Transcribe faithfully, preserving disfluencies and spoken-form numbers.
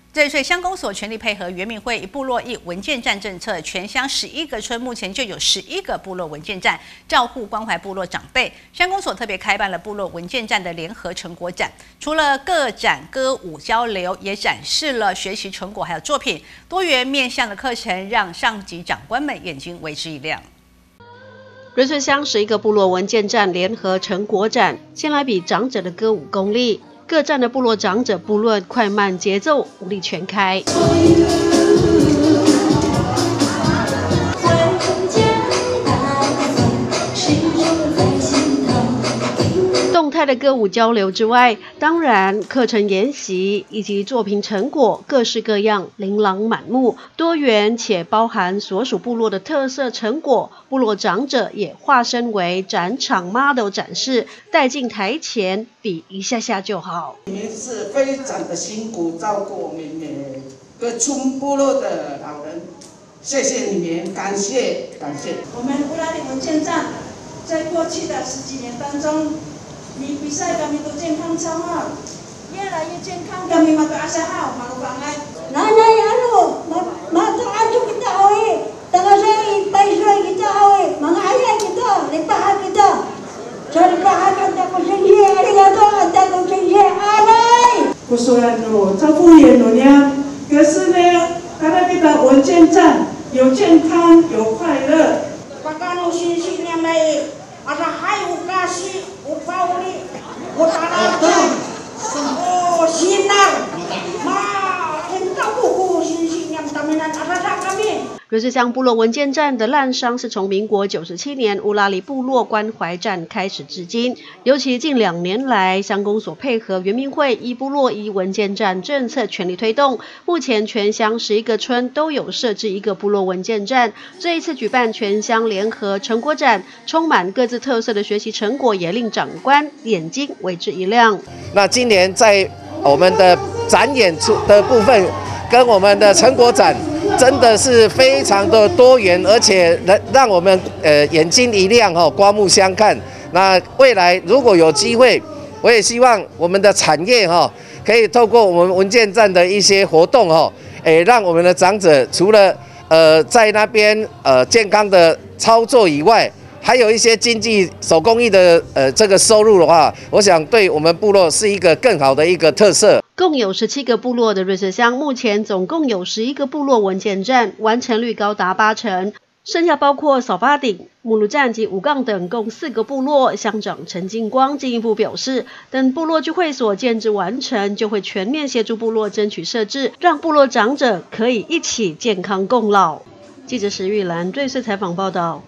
这所以乡公所全力配合原民会一部落一文件站政策，全乡十一个村目前就有十一个部落文件站，照护关怀部落长辈。乡公所特别开办了部落文件站的联合成果展，除了各展歌舞交流，也展示了学习成果还有作品，多元面向的课程让上级长官们眼睛为之一亮。 瑞穗乡十一个部落文件站联合成果展，先来比长者的歌舞功力。各站的部落长者不论快慢节奏，武力全开。动态的歌舞交流之外，当然课程研习以及作品成果各式各样，琳琅满目，多元且包含所属部落的特色成果。部落长者也化身为展场 model 展示，带进台前比一下下就好。 你们是非常的辛苦，照顾我们每个村部落的老人，谢谢你们，感谢感谢。 我们乌拉里文件站在过去的十几年当中。比比赛kami都健康超好，越来越健康。kami mato asa hao, malu banget. Nanay ano, mato ato kita oy, tagasay paisoy kita oy, mga ayay kita, lipahan kita. Sa lipahan kita ko singye, arigato, ata ko singye, alay. 我虽然我照顾员了呢，可是呢，他那边的文件站有健康有快乐。 Pagkano sisi niya may asa hay ukasi upauli utarajan oh sinar ma entah buku sisi niya taminan asa kami。 瑞穗乡部落文件站的滥觞是从民国九十七年乌拉里部落关怀站开始至今，尤其近两年来，乡公所配合原民会一部落一文件站政策全力推动，目前全乡十一个村都有设置一个部落文件站。这一次举办全乡联合成果展，充满各自特色的学习成果，也令长官眼睛为之一亮。 那今年在我们的展演出的部分，跟我们的成果展。真的是非常的多元，而且让让我们呃眼睛一亮哈，刮目相看。那未来如果有机会，我也希望我们的产业哈，可以透过我们文件站的一些活动哈，诶，让我们的长者除了呃在那边呃健康的操作以外，还有一些经济手工艺的呃这个收入的话，我想对我们部落是一个更好的一个特色。 共有十七个部落的瑞穗乡，目前总共有十一个部落文件站，完成率高达八成。剩下包括扫把顶、木鲁站及五杠等共四个部落。乡长陈进光进一步表示，等部落聚会所建制完成，就会全面协助部落争取设置，让部落长者可以一起健康共老。记者石玉兰瑞穗采访报道。